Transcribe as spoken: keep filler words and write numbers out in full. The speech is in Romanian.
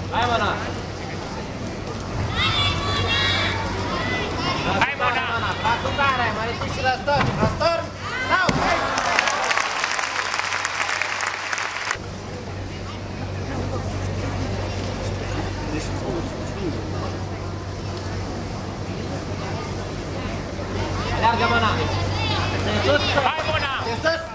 Hai, Mona! Hai, Mona! Facul care, mai ridici și la stor, la stor, sau, hai! Aleargă, Mona! În sus! Hai, Mona! În sus!